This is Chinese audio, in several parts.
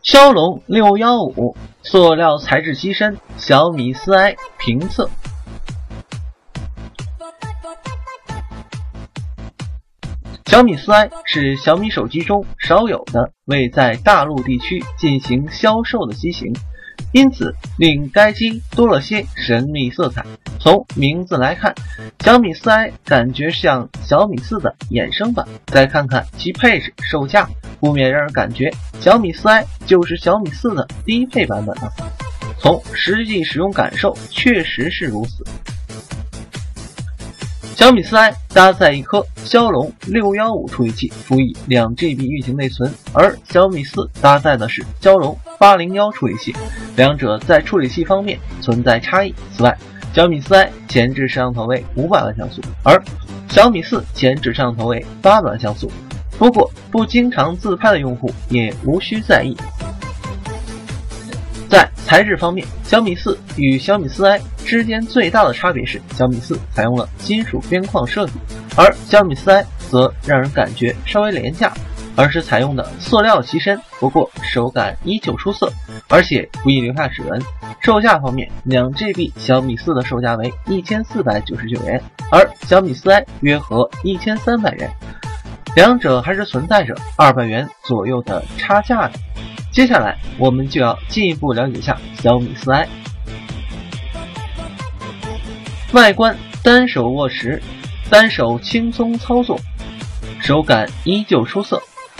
骁龙615塑料材质机身，小米 4i 评测。小米 4i 是小米手机中少有的未在大陆地区进行销售的机型，因此令该机多了些神秘色彩。从名字来看，小米 4i 感觉像小米4的衍生版，再看看其配置售价，不免让人感觉小米 4i 就是小米4的低配版本了。从实际使用感受确实是如此。小米 4i 搭载一颗骁龙615处理器，辅以2GB 运行内存，而小米4搭载的是骁龙801处理器，两者在处理器方面存在差异。此外，小米 4i 前置摄像头为500万像素，而小米4前置摄像头为800万像素。不过，不经常自拍的用户也无需在意。在材质方面，小米4与小米 4i 之间最大的差别是，小米4采用了金属边框设计，而小米 4i 则让人感觉稍微廉价，而是采用的塑料机身，不过手感依旧出色，而且不易留下指纹。售价方面， 2GB 小米4的售价为1499元，而小米 4i 约合1300元，两者还是存在着200元左右的差价的。接下来我们就要进一步了解一下小米 4i。 外观单手握持，单手轻松操作，手感依旧出色。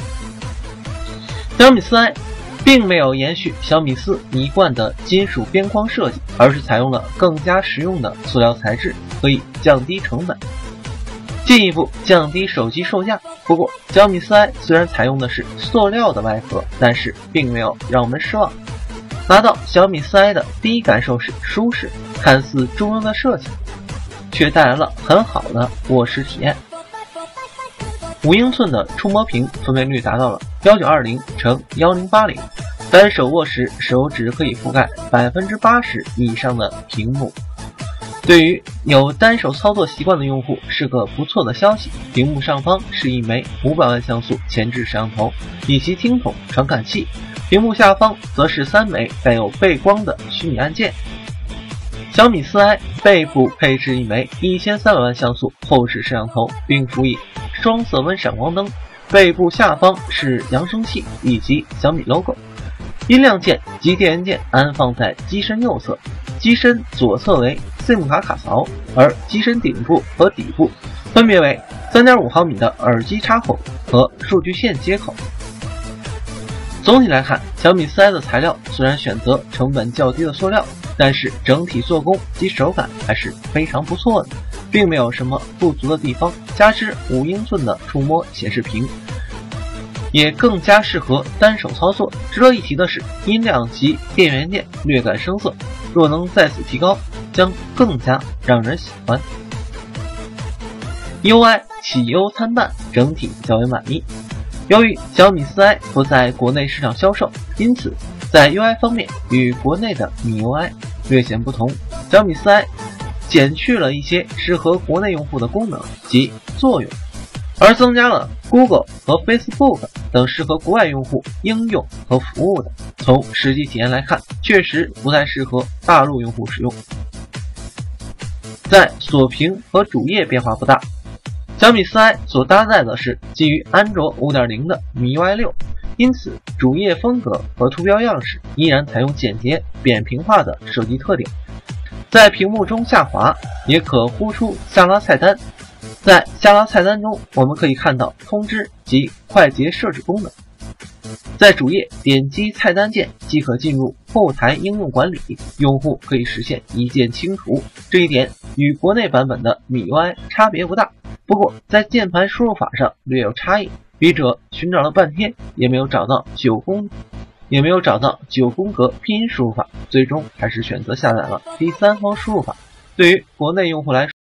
小米 4i 并没有延续小米4一贯的金属边框设计，而是采用了更加实用的塑料材质，可以降低成本，进一步降低手机售价。不过，小米 4i 虽然采用的是塑料的外壳，但是并没有让我们失望。拿到小米 4i 的第一感受是舒适，看似中庸的设计，却带来了很好的握持体验。5英寸的触摸屏分辨率达到了1920×1080，单手握持，手指可以覆盖80%以上的屏幕。对于有单手操作习惯的用户是个不错的消息。屏幕上方是一枚500万像素前置摄像头以及听筒传感器，屏幕下方则是3枚带有背光的虚拟按键。小米 4i 背部配置一枚1300万像素后置摄像头，并辅以双色温闪光灯，背部下方是扬声器以及小米 logo。 音量键及电源键安放在机身右侧，机身左侧为 SIM 卡卡槽，而机身顶部和底部分别为 3.5 毫米的耳机插口和数据线接口。总体来看，小米 4i 的材料虽然选择成本较低的塑料，但是整体做工及手感还是非常不错的，并没有什么不足的地方。加之5英寸的触摸显示屏，也更加适合单手操作。值得一提的是，音量及电源键略感生涩，若能再次提高，将更加让人喜欢。UI 喜忧参半，整体较为满意。由于小米 4i 不在国内市场销售，因此在 UI 方面与国内的米 UI 略显不同。小米 4i 减去了一些适合国内用户的功能及作用，而增加了 Google 和 Facebook 等适合国外用户应用和服务的。从实际体验来看，确实不太适合大陆用户使用。在锁屏和主页变化不大。小米 4i 所搭载的是基于安卓 5.0 的 MIUI 6，因此主页风格和图标样式依然采用简洁扁平化的设计特点。在屏幕中下滑也可呼出下拉菜单，在下拉菜单中我们可以看到通知及快捷设置功能。在主页点击菜单键即可进入后台应用管理，用户可以实现一键清除，这一点与国内版本的 MIUI 差别不大。不过在键盘输入法上略有差异，笔者寻找了半天也没有找到9宫格拼音输入法，最终还是选择下载了第三方输入法。对于国内用户来说，